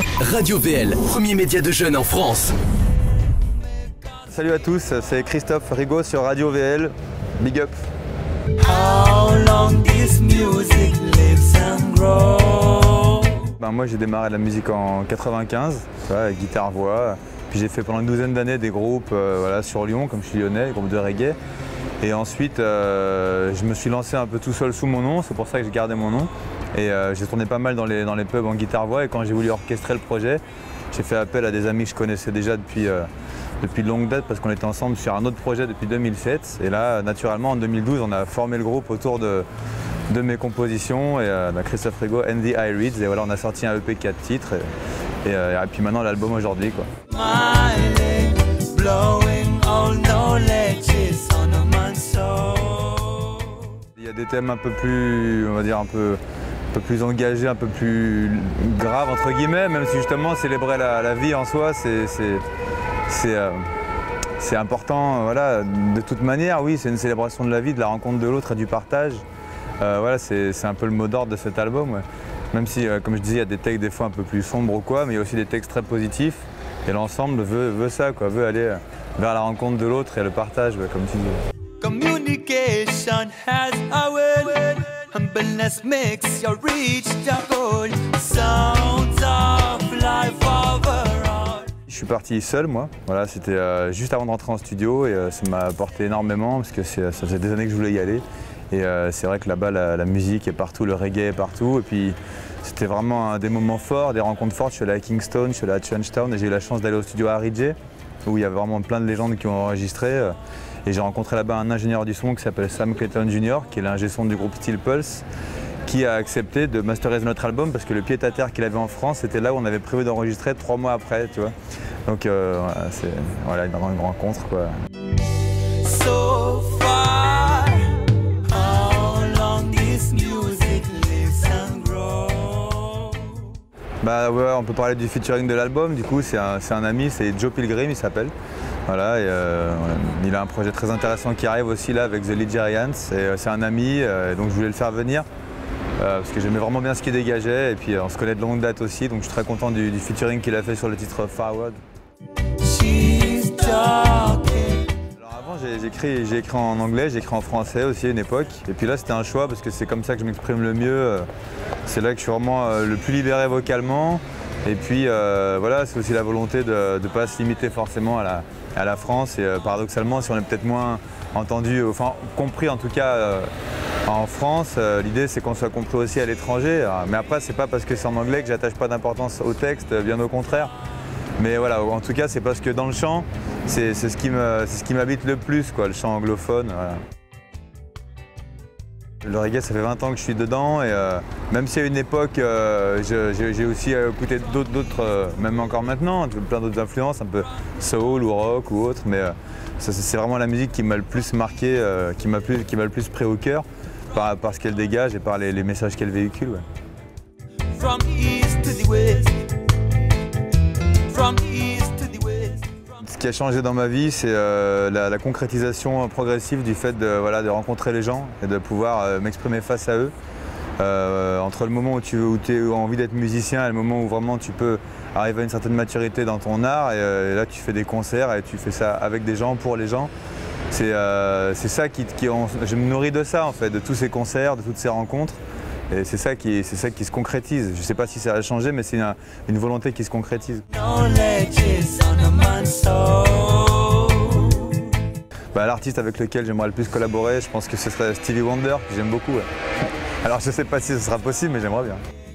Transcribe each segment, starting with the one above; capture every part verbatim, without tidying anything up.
Radio V L, premier média de jeunes en France. Salut à tous, c'est Christophe Rigaud sur Radio V L. Big up. How long this music lives and grows. Ben moi j'ai démarré la musique en quatre-vingt-quinze, guitare-voix. Puis j'ai fait pendant une douzaine d'années des groupes euh, voilà, sur Lyon, comme je suis lyonnais, des groupes de reggae. Et ensuite euh, je me suis lancé un peu tout seul sous mon nom, c'est pour ça que j'ai gardé mon nom. Et euh, j'ai tourné pas mal dans les, dans les pubs en guitare-voix, et quand j'ai voulu orchestrer le projet, j'ai fait appel à des amis que je connaissais déjà depuis, euh, depuis de longue date, parce qu'on était ensemble sur un autre projet depuis deux mille sept. Et là, naturellement, en deux mille douze, on a formé le groupe autour de, de mes compositions, et euh, bah, Christophe Rigaud and the Irids. Et voilà, on a sorti un E P quatre titres, et, et, euh, et puis maintenant l'album aujourd'hui, quoi. Il y a des thèmes un peu plus, on va dire un peu, un peu plus engagés, un peu plus graves entre guillemets, même si justement célébrer la, la vie en soi, c'est c'est euh, important, voilà, de toute manière, oui, c'est une célébration de la vie, de la rencontre de l'autre et du partage. Euh, voilà, c'est un peu le mot d'ordre de cet album, ouais. Même si, euh, comme je disais, il y a des textes des fois un peu plus sombres ou quoi, mais il y a aussi des textes très positifs. Et l'ensemble veut, veut ça, quoi, veut aller vers la rencontre de l'autre et le partage, ouais, comme tu dis. Communication has a way, humbleness makes you reach the goal. Sounds of life overall. Je suis parti seul, moi. Voilà, c'était euh, juste avant de rentrer en studio, et euh, ça m'a apporté énormément parce que ça faisait des années que je voulais y aller. Et euh, c'est vrai que là-bas, la, la musique est partout, le reggae est partout. Et puis c'était vraiment un, des moments forts, des rencontres fortes. Je suis allé à Kingston, je suis allé à Trenchtown, et j'ai eu la chance d'aller au studio Harry J, où il y a vraiment plein de légendes qui ont enregistré. Et j'ai rencontré là-bas un ingénieur du son qui s'appelle Sam Clayton junior, qui est l'ingé son du groupe Steel Pulse, qui a accepté de masteriser notre album parce que le pied-à-terre qu'il avait en France, c'était là où on avait prévu d'enregistrer trois mois après, tu vois. Donc euh, voilà, c'est voilà, une grande rencontre, quoi. So far, how long this music lives and grows. Bah ouais, on peut parler du featuring de l'album, du coup c'est un, un ami, c'est Joe Pilgrim, il s'appelle. Voilà, et euh, il a un projet très intéressant qui arrive aussi là avec The Ligerians, et euh, c'est un ami, euh, et donc je voulais le faire venir euh, parce que j'aimais vraiment bien ce qu'il dégageait, et puis euh, on se connaît de longue date aussi, donc je suis très content du, du featuring qu'il a fait sur le titre Forward. Alors avant j'ai écrit, j'ai écrit en anglais, j'ai écrit en français aussi à une époque, et puis là c'était un choix parce que c'est comme ça que je m'exprime le mieux, c'est là que je suis vraiment euh, le plus libéré vocalement. Et puis euh, voilà, c'est aussi la volonté de ne pas se limiter forcément à la, à la France. Et euh, paradoxalement, si on est peut-être moins entendu, enfin compris en tout cas euh, en France, euh, l'idée c'est qu'on soit compris aussi à l'étranger. Mais après, c'est pas parce que c'est en anglais que j'attache pas d'importance au texte, bien au contraire. Mais voilà, en tout cas, c'est parce que dans le chant, c'est ce qui m'habite le plus, quoi, le chant anglophone. Voilà. Le reggae, ça fait vingt ans que je suis dedans, et euh, même si à une époque, euh, j'ai aussi écouté d'autres, euh, même encore maintenant, plein d'autres influences, un peu soul ou rock ou autre, mais euh, c'est vraiment la musique qui m'a le plus marqué, euh, qui m'a plus, qui m'a le plus pris au cœur, par, par ce qu'elle dégage et par les, les messages qu'elle véhicule. Ouais. From east to the west. From east to the west. Ce qui a changé dans ma vie, c'est euh, la, la concrétisation progressive du fait de, voilà, de rencontrer les gens et de pouvoir euh, m'exprimer face à eux. Euh, entre le moment où tu où as envie d'être musicien et le moment où vraiment tu peux arriver à une certaine maturité dans ton art, et, euh, et là tu fais des concerts et tu fais ça avec des gens, pour les gens. C'est euh, ça qui, qui on, je me nourris de ça en fait, de tous ces concerts, de toutes ces rencontres. Et c'est ça, qui, ça qui se concrétise. Je ne sais pas si ça a changé, mais c'est une, une volonté qui se concrétise. Bah, l'artiste avec lequel j'aimerais le plus collaborer, je pense que ce serait Stevie Wonder, que j'aime beaucoup. Ouais. Alors je ne sais pas si ce sera possible, mais j'aimerais bien.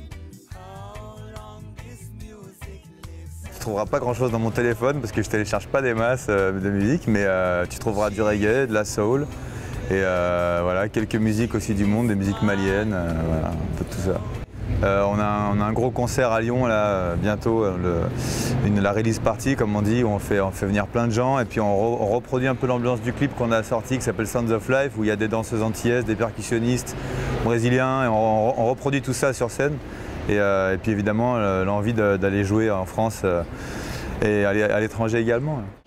Tu ne trouveras pas grand chose dans mon téléphone parce que je ne télécharge pas des masses euh, de musique, mais euh, tu trouveras du reggae, de la soul. Et euh, voilà, quelques musiques aussi du monde, des musiques maliennes, euh, voilà, un peu tout ça. Euh, on, a un, on a un gros concert à Lyon là, bientôt, le, une, la release party comme on dit, où on fait, on fait venir plein de gens, et puis on, re, on reproduit un peu l'ambiance du clip qu'on a sorti qui s'appelle Sounds of Life, où il y a des danseuses antillaises, des percussionnistes brésiliens, et on, on reproduit tout ça sur scène. Et, euh, et puis évidemment l'envie d'aller jouer en France euh, et à l'étranger également.